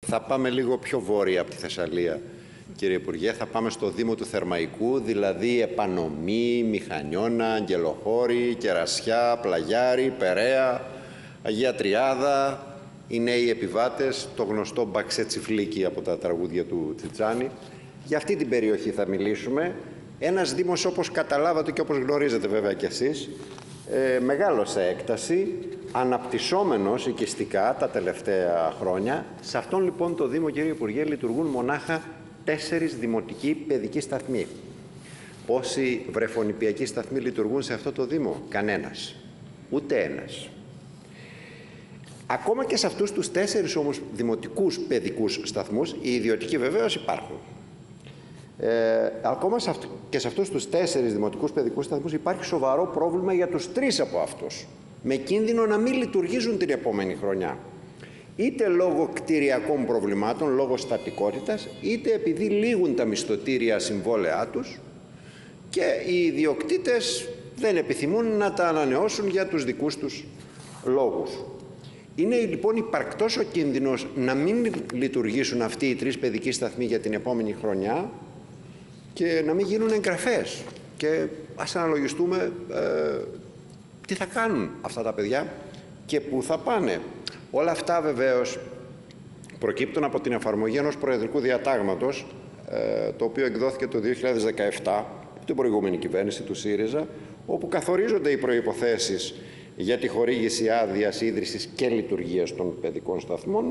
Θα πάμε λίγο πιο βόρεια από τη Θεσσαλία, κύριε Υπουργέ. Θα πάμε στο Δήμο του Θερμαϊκού, δηλαδή Επανομή, Μηχανιώνα, Αγγελοχώρη, Κερασιά, Πλαγιάρη, Περαία, Αγία Τριάδα, οι νέοι επιβάτες, το γνωστό Μπαξέ Τσιφλίκι από τα τραγούδια του Τσιτσάνη. Για αυτή την περιοχή θα μιλήσουμε. Ένας Δήμος, όπως καταλάβατε και όπως γνωρίζετε βέβαια κι εσείς, μεγάλος σε έκταση, αναπτυσσόμενος οικιστικά τα τελευταία χρόνια. Σε αυτόν λοιπόν το Δήμο, κύριε Υπουργέ, λειτουργούν μονάχα 4 δημοτικοί παιδικοί σταθμοί. Πόσοι βρεφονηπιακοί σταθμοί λειτουργούν σε αυτό το Δήμο? Κανένας. Ούτε ένας. Ακόμα και σε αυτούς τους 4 όμως δημοτικούς παιδικούς σταθμούς, οι ιδιωτικοί βεβαίως υπάρχουν. Ακόμα και σε αυτούς τους 4 δημοτικούς παιδικούς σταθμούς υπάρχει σοβαρό πρόβλημα για τους 3 από αυτούς, με κίνδυνο να μην λειτουργήσουν την επόμενη χρονιά. Είτε λόγω κτηριακών προβλημάτων, λόγω στατικότητας, είτε επειδή λήγουν τα μισθωτήρια συμβόλαιά τους και οι ιδιοκτήτες δεν επιθυμούν να τα ανανεώσουν για τους δικούς τους λόγους. Είναι λοιπόν υπαρκτός ο κίνδυνος να μην λειτουργήσουν αυτοί οι 3 παιδικοί σταθμοί για την επόμενη χρονιά και να μην γίνουν εγγραφές. Και ας αναλογιστούμε τι θα κάνουν αυτά τα παιδιά και πού θα πάνε. Όλα αυτά βεβαίως προκύπτουν από την εφαρμογή ενός προεδρικού διατάγματος, το οποίο εκδόθηκε το 2017 από την προηγούμενη κυβέρνηση του ΣΥΡΙΖΑ, όπου καθορίζονται οι προϋποθέσεις για τη χορήγηση άδειας ίδρυσης και λειτουργίας των παιδικών σταθμών.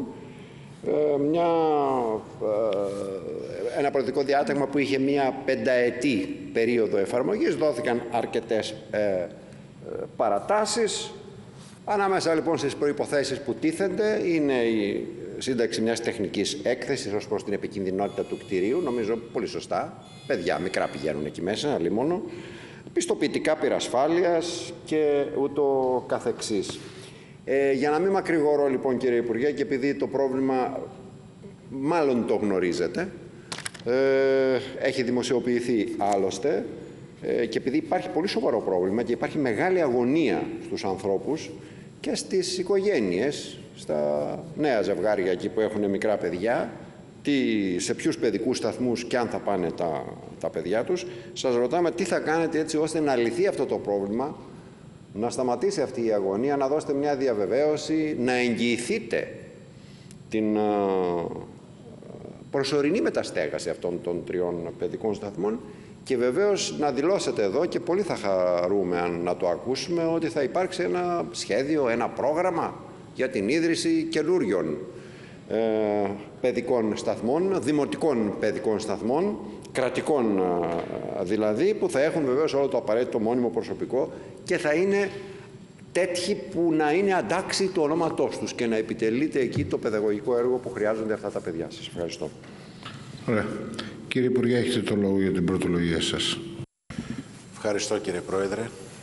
Ένα προεδρικό διάταγμα που είχε μία 5ετή περίοδο εφαρμογής, δόθηκαν αρκετές παρατάσεις. Ανάμεσα λοιπόν στις προϋποθέσεις που τίθενται είναι η σύνταξη μιας τεχνικής έκθεσης ως προς την επικινδυνότητα του κτηρίου, νομίζω πολύ σωστά, παιδιά μικρά πηγαίνουν εκεί μέσα, αλλήμονο, πιστοποιητικά πυρασφάλειας και ούτω καθεξής. Για να μην μακρηγορώ λοιπόν, κύριε Υπουργέ, και επειδή το πρόβλημα μάλλον το γνωρίζετε, έχει δημοσιοποιηθεί άλλωστε, και επειδή υπάρχει πολύ σοβαρό πρόβλημα και υπάρχει μεγάλη αγωνία στους ανθρώπους και στις οικογένειες, στα νέα ζευγάρια εκεί που έχουν μικρά παιδιά, σε ποιους παιδικούς σταθμούς και αν θα πάνε τα παιδιά τους, σας ρωτάμε τι θα κάνετε έτσι ώστε να λυθεί αυτό το πρόβλημα, να σταματήσει αυτή η αγωνία, να δώσετε μια διαβεβαίωση, να εγγυηθείτε την προσωρινή μεταστέγαση αυτών των 3 παιδικών σταθμών και βεβαίως να δηλώσετε εδώ, και πολύ θα χαρούμε αν να το ακούσουμε, ότι θα υπάρξει ένα σχέδιο, ένα πρόγραμμα για την ίδρυση καινούριων παιδικών σταθμών, δημοτικών παιδικών σταθμών, κρατικών δηλαδή, που θα έχουν βεβαίως όλο το απαραίτητο μόνιμο προσωπικό και θα είναι τέτοιοι που να είναι αντάξει του ονόματός τους και να επιτελείται εκεί το παιδαγωγικό έργο που χρειάζονται αυτά τα παιδιά. Σας ευχαριστώ. Ωραία. Κύριε Υπουργέ, έχετε το λόγο για την πρωτολογία σας. Ευχαριστώ, κύριε Πρόεδρε.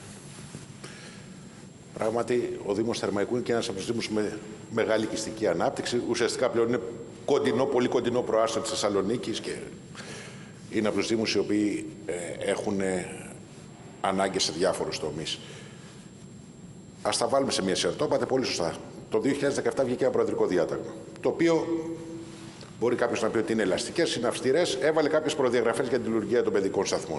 Πράγματι, ο Δήμος Θερμαϊκού είναι και ένας από τους Δήμους με μεγάλη οικιστική ανάπτυξη. Ουσιαστικά πλέον είναι κοντινό, πολύ κοντινό προάστιο της Θεσσαλονίκης και είναι από τους Δήμους οι οποίοι έχουν ανάγκες σε διάφορους τομείς. Ας τα βάλουμε σε μια σειρά. Το είπατε πολύ σωστά. Το 2017 βγήκε ένα προεδρικό διάταγμα, το οποίο μπορεί κάποιος να πει ότι είναι ελαστικές, είναι αυστηρές, έβαλε κάποιες προδιαγραφές για τη λειτουργία των παιδικών σταθμών.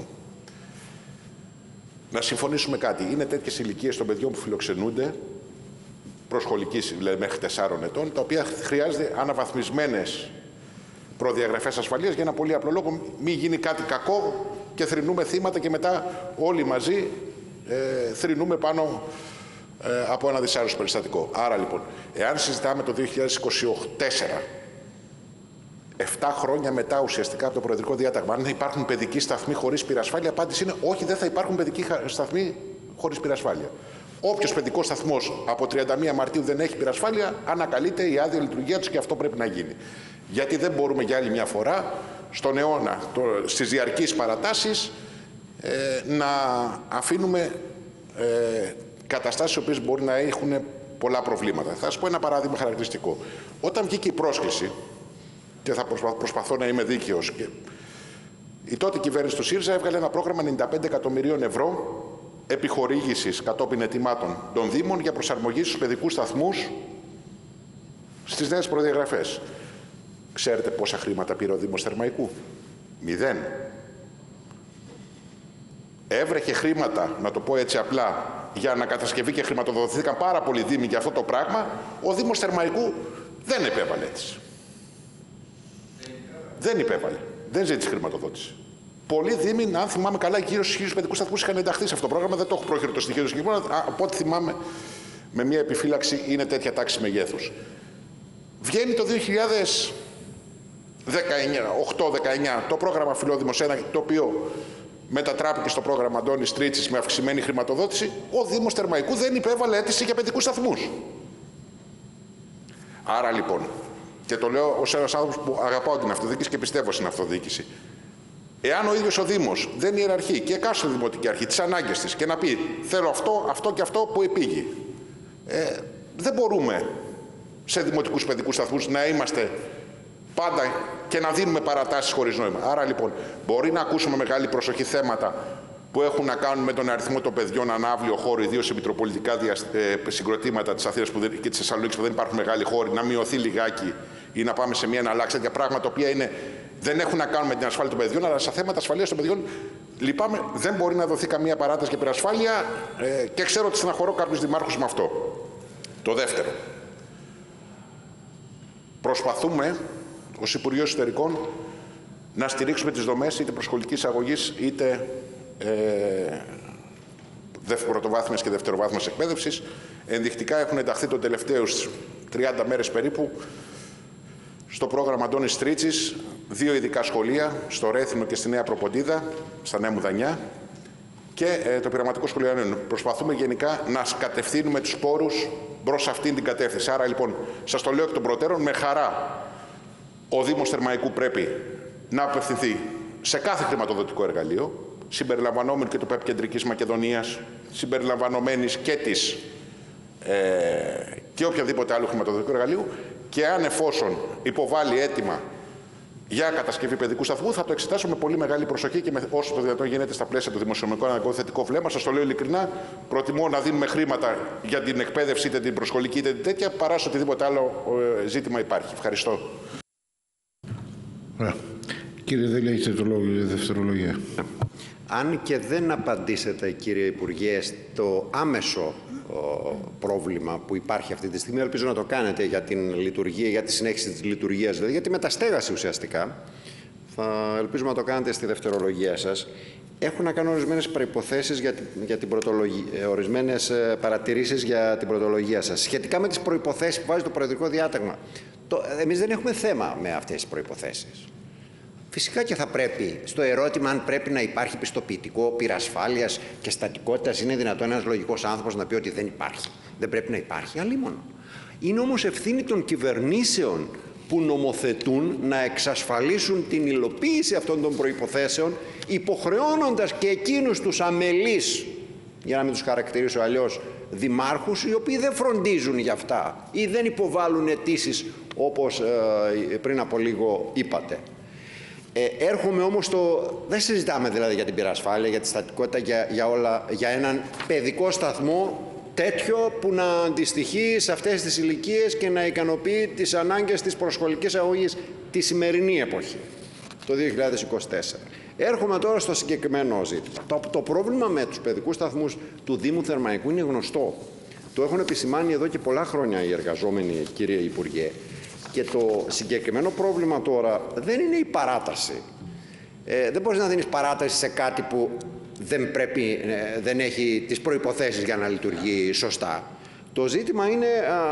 Να συμφωνήσουμε κάτι. Είναι τέτοιες ηλικίες των παιδιών που φιλοξενούνται, προσχολικής, δηλαδή μέχρι 4 ετών, τα οποία χρειάζεται αναβαθμισμένες προδιαγραφές ασφαλείας για ένα πολύ απλό λόγο, μην γίνει κάτι κακό και θρηνούμε θύματα και μετά όλοι μαζί θρηνούμε πάνω από ένα δυσάρεστο περιστατικό. Άρα λοιπόν, εάν συζητάμε το 2024, 7 χρόνια μετά ουσιαστικά από το προεδρικό διάταγμα, αν υπάρχουν παιδικοί σταθμοί χωρίς πυρασφάλεια, η απάντηση είναι όχι, δεν θα υπάρχουν παιδικοί σταθμοί χωρίς πυρασφάλεια. Όποιος παιδικός σταθμός από 31 Μαρτίου δεν έχει πυρασφάλεια, ανακαλείται η άδεια λειτουργία του και αυτό πρέπει να γίνει. Γιατί δεν μπορούμε για άλλη μια φορά στον αιώνα, στις διαρκείς παρατάσεις, να αφήνουμε καταστάσεις οι οποίες μπορεί να έχουν πολλά προβλήματα. Θα σας πω ένα παράδειγμα χαρακτηριστικό. Όταν βγήκε η πρόσκληση, και θα προσπαθώ να είμαι δίκαιος, και η τότε κυβέρνηση του ΣΥΡΙΖΑ έβγαλε ένα πρόγραμμα 95 εκατομμυρίων ευρώ επιχορήγησης κατόπιν αιτημάτων των Δήμων για προσαρμογή στους παιδικούς σταθμούς στις νέες προδιαγραφές. Ξέρετε πόσα χρήματα πήρε ο Δήμος Θερμαϊκού? 0. Έβρεχε χρήματα, να το πω έτσι απλά, για ανακατασκευή και χρηματοδοτηθήκαν πάρα πολλοί δήμοι για αυτό το πράγμα. Ο Δήμος Θερμαϊκού δεν επέβαλε έτσι. Δεν υπέβαλε. Δεν ζήτησε χρηματοδότηση. Πολλοί δήμοι, αν θυμάμαι καλά, γύρω στους 1.000 παιδικούς σταθμούς είχαν ενταχθεί σε αυτό το πρόγραμμα. Δεν το έχω πρόχειρο το στοιχείο του συγκεκριμένου. Από ό,τι θυμάμαι, με μια επιφύλαξη είναι τέτοια τάξη μεγέθους. Βγαίνει το 2018-19 το πρόγραμμα Φιλόδημος 1, το οποίο μετατράπηκε στο πρόγραμμα Αντώνης Τρίτσης με αυξημένη χρηματοδότηση. Ο Δήμος Θερμαϊκού δεν υπέβαλε αίτηση για παιδικούς σταθμούς. Άρα λοιπόν, και το λέω ως ένας άνθρωπος που αγαπάω την αυτοδιοίκηση και πιστεύω στην αυτοδιοίκηση, εάν ο ίδιος ο Δήμος δεν ιεραρχεί και εκάστοτε δημοτική αρχή τις ανάγκες της και να πει θέλω αυτό, αυτό και αυτό που επήγει, δεν μπορούμε σε δημοτικούς παιδικούς σταθμούς να είμαστε πάντα και να δίνουμε παρατάσεις χωρίς νόημα. Άρα λοιπόν μπορεί να ακούσουμε μεγάλη προσοχή θέματα που έχουν να κάνουν με τον αριθμό των παιδιών ανάβλιο χώρο, ιδίως σε μητροπολιτικά συγκροτήματα της Αθήνας και της Θεσσαλονίκης που δεν υπάρχουν μεγάλοι χώροι, να μειωθεί λιγάκι ή να πάμε σε μια εναλλάξη, τέτοια πράγματα τα οποία δεν έχουν να κάνουν με την ασφάλεια των παιδιών, αλλά σε θέματα ασφαλείας των παιδιών λυπάμαι, δεν μπορεί να δοθεί καμία παράταση για πυρασφάλεια και ξέρω ότι στεναχωρώ κάποιους δημάρχους με αυτό. Το δεύτερο. Προσπαθούμε ως Υπουργείο Εσωτερικών να στηρίξουμε τις δομές είτε προσχολικής αγωγής είτε πρωτοβάθμιας και δευτεροβάθμιας εκπαίδευσης. Ενδεικτικά έχουν ενταχθεί το τελευταίους 30 μέρες περίπου στο πρόγραμμα Αντώνης Τρίτσης 2 ειδικά σχολεία, στο Ρέθυμνο και στη Νέα Προποντίδα, στα Νέα Μουδανιά, και το πειραματικό σχολείο Ανένου. Προσπαθούμε γενικά να κατευθύνουμε τους πόρους προς αυτήν την κατεύθυνση. Άρα λοιπόν, σας το λέω εκ των προτέρων, με χαρά ο Δήμος Θερμαϊκού πρέπει να απευθυνθεί σε κάθε χρηματοδοτικό εργαλείο, συμπεριλαμβανόμενου και του ΠΕΠ Κεντρικής Μακεδονίας, συμπεριλαμβανομένης και της και οποιαδήποτε άλλο χρηματοδοτικό εργαλείο, και αν εφόσον υποβάλει αίτημα για κατασκευή παιδικού σταθμού, θα το εξετάσω με πολύ μεγάλη προσοχή και όσο το δυνατόν γίνεται στα πλαίσια του δημοσιονομικού αναγκαίου θετικό βλέμμα. Σας το λέω ειλικρινά, προτιμώ να δίνουμε χρήματα για την εκπαίδευση, είτε την προσχολική είτε την τέτοια, παρά σε οτιδήποτε άλλο ζήτημα υπάρχει. Ευχαριστώ. Κύριε Δέλη, έχετε το λόγο για δευτερολογία. Αν και δεν απαντήσετε, κύριε Υπουργέ, στο άμεσο πρόβλημα που υπάρχει αυτή τη στιγμή, ελπίζω να το κάνετε για την λειτουργία, για τη συνέχιση της λειτουργίας, δηλαδή για τη μεταστέγαση ουσιαστικά, ελπίζουμε να το κάνετε στη δευτερολογία σας. Έχουν να κάνουν ορισμένες προϋποθέσεις για την πρωτολογία, ορισμένες παρατηρήσεις για την πρωτολογία σας. Σχετικά με τις προϋποθέσεις που βάζει το Προεδρικό Διάταγμα, εμείς δεν έχουμε θέμα με αυτές τις προϋποθέσεις. Φυσικά και θα πρέπει, στο ερώτημα αν πρέπει να υπάρχει πιστοποιητικό πυρασφάλειας και στατικότητας, είναι δυνατόν ένας λογικός άνθρωπος να πει ότι δεν υπάρχει. Δεν πρέπει να υπάρχει, αλλήμον. Είναι όμως ευθύνη των κυβερνήσεων που νομοθετούν να εξασφαλίσουν την υλοποίηση αυτών των προϋποθέσεων, υποχρεώνοντας και εκείνους τους αμελείς, για να μην τους χαρακτηρίσω αλλιώς, δημάρχους, οι οποίοι δεν φροντίζουν για αυτά ή δεν υποβάλλουν αιτήσεις όπως πριν από λίγο είπατε. Έρχομαι όμως δεν συζητάμε δηλαδή για την πυρασφάλεια, για τη στατικότητα, για έναν παιδικό σταθμό τέτοιο που να αντιστοιχεί σε αυτές τις ηλικίες και να ικανοποιεί τις ανάγκες της προσχολικής αγωγής τη σημερινή εποχή, το 2024. Έρχομαι τώρα στο συγκεκριμένο ζήτημα. Το πρόβλημα με τους παιδικούς σταθμούς του Δήμου Θερμαϊκού είναι γνωστό. Το έχουν επισημάνει εδώ και πολλά χρόνια οι εργαζόμενοι, κύριε Υπουργέ. Και το συγκεκριμένο πρόβλημα τώρα δεν είναι η παράταση. Δεν μπορείς να δίνεις παράταση σε κάτι που δεν έχει τις προϋποθέσεις για να λειτουργεί σωστά. Το ζήτημα είναι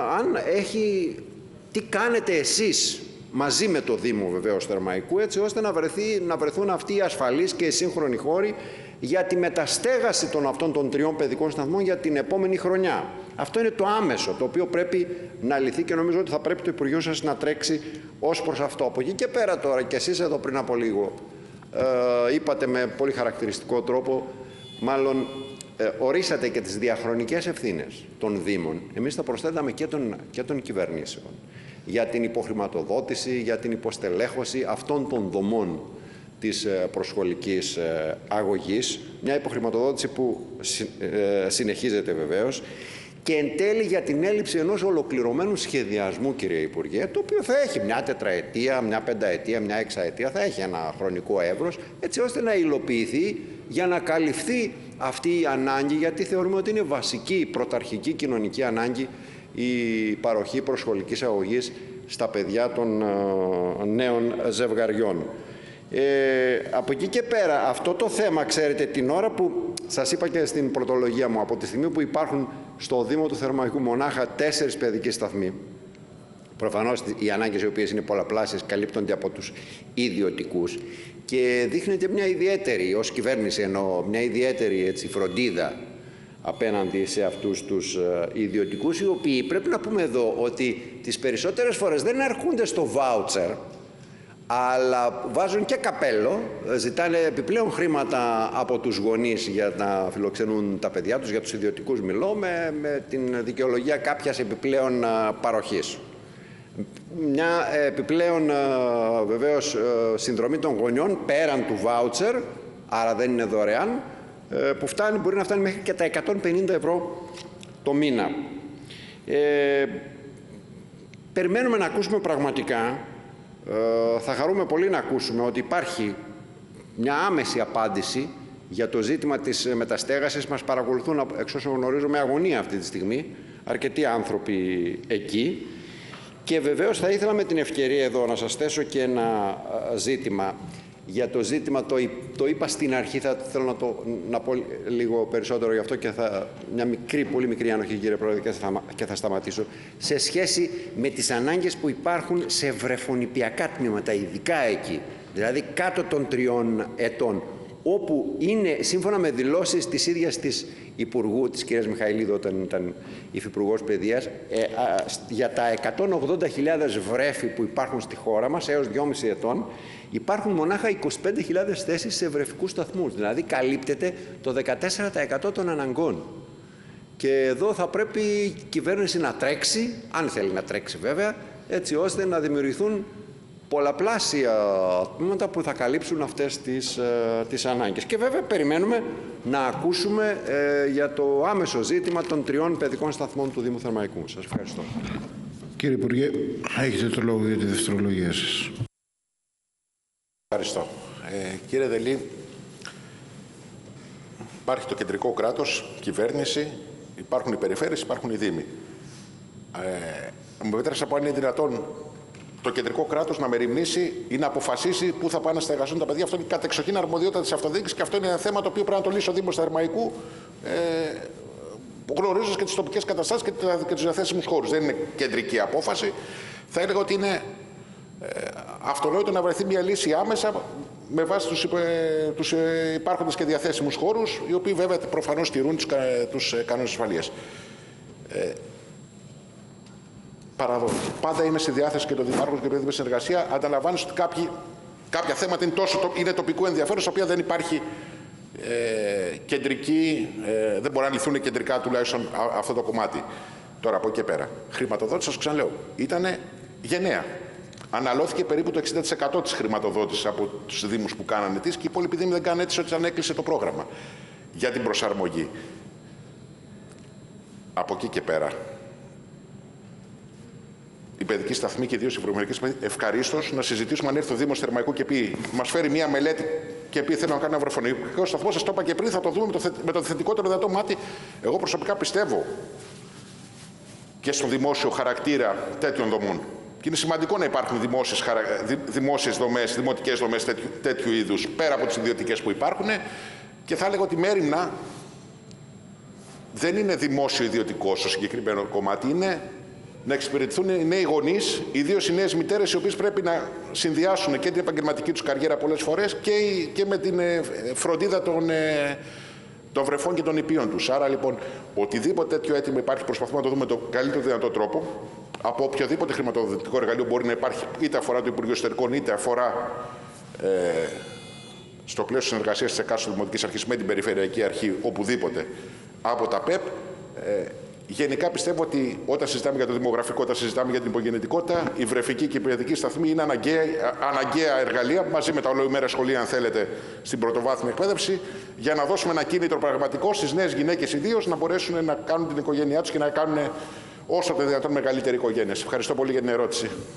τι κάνετε εσείς μαζί με το Δήμο βεβαίως Θερμαϊκού, έτσι ώστε να βρεθούν αυτοί οι ασφαλείς και οι σύγχρονοι χώροι για τη μεταστέγαση αυτών των 3 παιδικών σταθμών για την επόμενη χρονιά. Αυτό είναι το άμεσο, το οποίο πρέπει να λυθεί και νομίζω ότι θα πρέπει το Υπουργείο σας να τρέξει ως προς αυτό. Από εκεί και πέρα τώρα, και εσείς εδώ πριν από λίγο, είπατε με πολύ χαρακτηριστικό τρόπο, μάλλον ορίσατε και τις διαχρονικές ευθύνες των Δήμων. Εμείς θα προσθέταμε και των κυβερνήσεων για την υποχρηματοδότηση, για την υποστελέχωση αυτών των δομών της προσχολικής αγωγής, μια υποχρηματοδότηση που συνεχίζεται βεβαίως, και εν τέλει για την έλλειψη ενός ολοκληρωμένου σχεδιασμού, κύριε Υπουργέ, το οποίο θα έχει μια τετραετία, μια πενταετία, μια εξαετία, θα έχει ένα χρονικό εύρος, έτσι ώστε να υλοποιηθεί για να καλυφθεί αυτή η ανάγκη, γιατί θεωρούμε ότι είναι βασική, πρωταρχική κοινωνική ανάγκη η παροχή προσχολικής αγωγής στα παιδιά των νέων ζευγαριών. Από εκεί και πέρα, αυτό το θέμα, ξέρετε, την ώρα που σας είπα και στην πρωτολογία μου, από τη στιγμή που υπάρχουν στο Δήμο του Θερμαϊκού μονάχα 4 παιδικοί σταθμοί, προφανώς οι ανάγκες οι οποίες είναι πολλαπλάσιες καλύπτονται από τους ιδιωτικούς και δείχνεται μια ιδιαίτερη, ως κυβέρνηση εννοώ, μια ιδιαίτερη φροντίδα απέναντι σε αυτούς τους ιδιωτικούς, οι οποίοι πρέπει να πούμε εδώ ότι τις περισσότερες φορές δεν αρκούνται στο βάουτσερ, αλλά βάζουν και καπέλο, ζητάνε επιπλέον χρήματα από τους γονείς για να φιλοξενούν τα παιδιά τους, για τους ιδιωτικούς μιλώ, με την δικαιολογία κάποιας επιπλέον παροχής. Μια επιπλέον βεβαίως συνδρομή των γονιών πέραν του βάουτσερ, άρα δεν είναι δωρεάν, που μπορεί να φτάνει μέχρι και τα 150 ευρώ το μήνα. Περιμένουμε να ακούσουμε πραγματικά, θα χαρούμε πολύ να ακούσουμε ότι υπάρχει μια άμεση απάντηση για το ζήτημα της μεταστέγασης. Μας παρακολουθούν, εξ όσων γνωρίζω, με αγωνία αυτή τη στιγμή αρκετοί άνθρωποι εκεί. Και βεβαίως θα ήθελα με την ευκαιρία εδώ να σας θέσω και ένα ζήτημα. Για το ζήτημα, το είπα στην αρχή, θα θέλω να πω λίγο περισσότερο γι' αυτό και μια πολύ μικρή ανοχή, κύριε Πρόεδρε, και θα σταματήσω. Σε σχέση με τις ανάγκες που υπάρχουν σε βρεφονηπιακά τμήματα, ειδικά εκεί, δηλαδή κάτω των 3 ετών, όπου είναι, σύμφωνα με δηλώσεις της ίδιας της Υπουργού, της κυρίας Μιχαηλίδου, όταν ήταν Υφυπουργός Παιδείας, για τα 180.000 βρέφη που υπάρχουν στη χώρα μας έως 2,5 ετών, υπάρχουν μονάχα 25.000 θέσεις σε βρεφικούς σταθμούς. Δηλαδή καλύπτεται το 14% των αναγκών. Και εδώ θα πρέπει η κυβέρνηση να τρέξει, αν θέλει να τρέξει βέβαια, έτσι ώστε να δημιουργηθούν πολλαπλάσια τμήματα που θα καλύψουν αυτές τις ανάγκες. Και βέβαια περιμένουμε να ακούσουμε για το άμεσο ζήτημα των 3 παιδικών σταθμών του Δήμου Θερμαϊκού. Σας ευχαριστώ. Κύριε Υπουργέ, έχετε το λόγο για τη δευτερολογία σας. Ευχαριστώ. Κύριε Δελή, υπάρχει το κεντρικό κράτος, κυβέρνηση, υπάρχουν οι περιφέρειες, υπάρχουν οι δήμοι. Μου επιτρέψτε να πω αν είναι δυνατόν το κεντρικό κράτος να μεριμνήσει ή να αποφασίσει πού θα πάνε να στεγαστούν τα παιδιά. Αυτό είναι κατεξοχήν αρμοδιότητα της αυτοδιοίκησης και αυτό είναι ένα θέμα το οποίο πρέπει να το λύσει ο Δήμος Θερμαϊκού, γνωρίζοντας και τις τοπικές καταστάσεις και τους διαθέσιμους χώρους. Δεν είναι κεντρική απόφαση. Θα έλεγα ότι είναι αυτονόητο να βρεθεί μια λύση άμεσα με βάση τους υπάρχοντες και διαθέσιμους χώρους, οι οποίοι βέβαια προφανώς τηρούν τους κανόνες ασφαλείας. Πάντα είμαι στη διάθεση και των δημάρχων και των συνεργασία. Ανταλαμβάνω ότι κάποια θέματα είναι τοπικού ενδιαφέροντος, στα οποία δεν υπάρχει κεντρική, δεν μπορεί να λυθούν κεντρικά τουλάχιστον αυτό το κομμάτι. Τώρα από εκεί και πέρα. Χρηματοδότηση, σας ξαναλέω, ήταν γενναία. Αναλώθηκε περίπου το 60% της χρηματοδότησης από τους δήμους που κάνανε αίτηση και οι υπόλοιποι δήμοι δεν κάνανε αίτηση όταν έκλεισε το πρόγραμμα για την προσαρμογή. Από εκεί και πέρα. Οι παιδικοί σταθμοί και ιδίως οι ευρωμερικές ευχαρίστως να συζητήσουμε αν έρθει ο Δήμος Θερμαϊκού και πει, μας φέρει μία μελέτη και πει θέλω να κάνω ένα βρεφονιπιακό σταθμό. Σας το είπα και πριν, θα το δούμε με το θετικότερο δυνατό μάτι. Εγώ προσωπικά πιστεύω και στο δημόσιο χαρακτήρα τέτοιων δομών. Και είναι σημαντικό να υπάρχουν δημόσιες δομές, δημοτικές δομές τέτοιου είδους, πέρα από τις ιδιωτικές που υπάρχουν. Και θα έλεγα ότι μέριμνα δεν είναι δημόσιο-ιδιωτικό στο συγκεκριμένο κομμάτι, είναι να εξυπηρετηθούν οι νέοι γονείς, ιδίως οι νέες μητέρες, οι οποίες πρέπει να συνδυάσουν και την επαγγελματική τους καριέρα πολλές φορές και με την φροντίδα των βρεφών και των υπείων τους. Άρα λοιπόν, οτιδήποτε τέτοιο αίτημα υπάρχει, προσπαθούμε να το δούμε με τον καλύτερο δυνατό τρόπο. Από οποιοδήποτε χρηματοδοτικό εργαλείο μπορεί να υπάρχει, είτε αφορά το Υπουργείο Εσωτερικών, είτε αφορά στο πλαίσιο συνεργασίας της εκάστοτε δημοτικής αρχής με την Περιφερειακή Αρχή, οπουδήποτε από τα ΠΕΠ. Γενικά πιστεύω ότι όταν συζητάμε για το δημογραφικό, όταν συζητάμε για την υπογεννητικότητα, η βρεφική και η παιδική σταθμή είναι αναγκαία εργαλεία, μαζί με τα ολοημέρα σχολεία, αν θέλετε, στην πρωτοβάθμια εκπαίδευση, για να δώσουμε ένα κίνητρο πραγματικό στις νέες γυναίκες ιδίως να μπορέσουν να κάνουν την οικογένειά τους και να κάνουν όσο το δυνατόν μεγαλύτερη οικογένεια. Ευχαριστώ πολύ για την ερώτηση.